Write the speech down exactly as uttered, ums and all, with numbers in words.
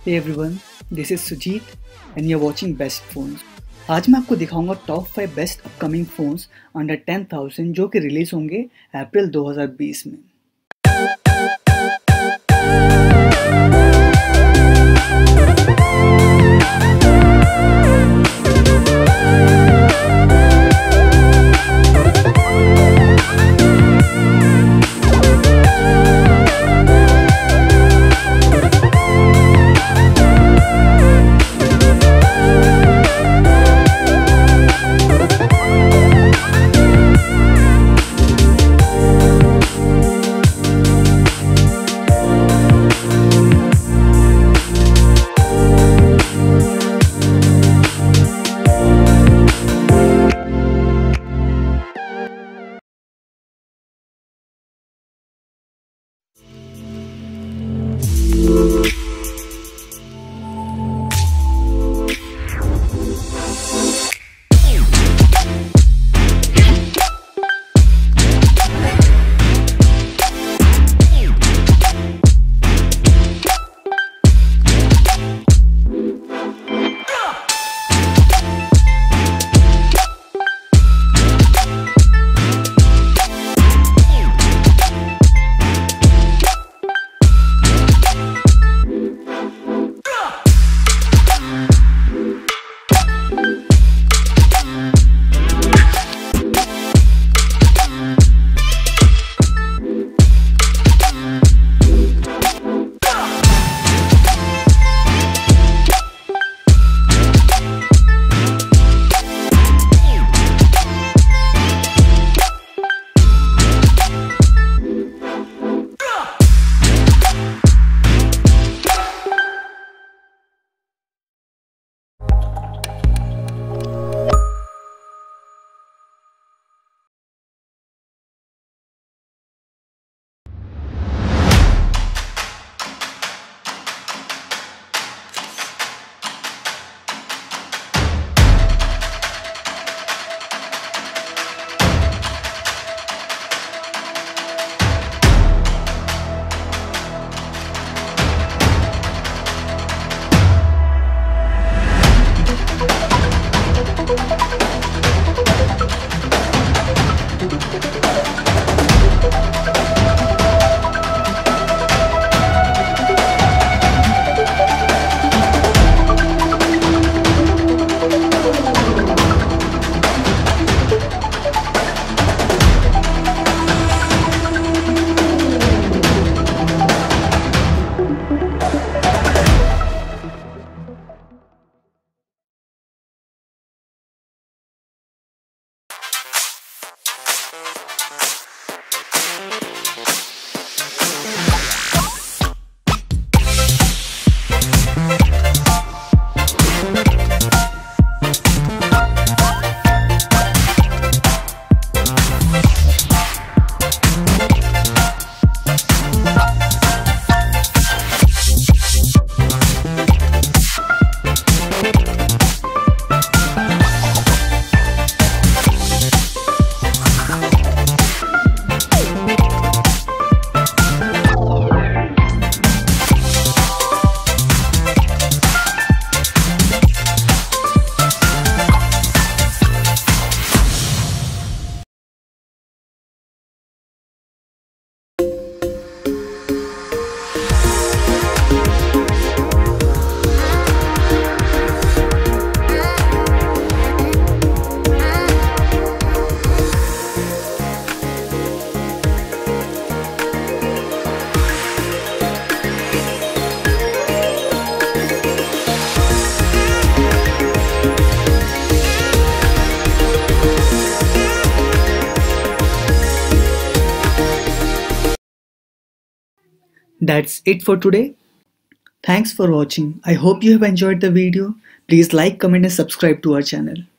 Hey everyone, this is Sujit and you're watching Best Phones. आज मैं आपको दिखाऊंगा top five best upcoming phones under ten thousand जो कि रिलीज होंगे अप्रैल दो हज़ार बीस में। That's it for today. Thanks for watching. I hope you have enjoyed the video. Please like, comment and subscribe to our channel.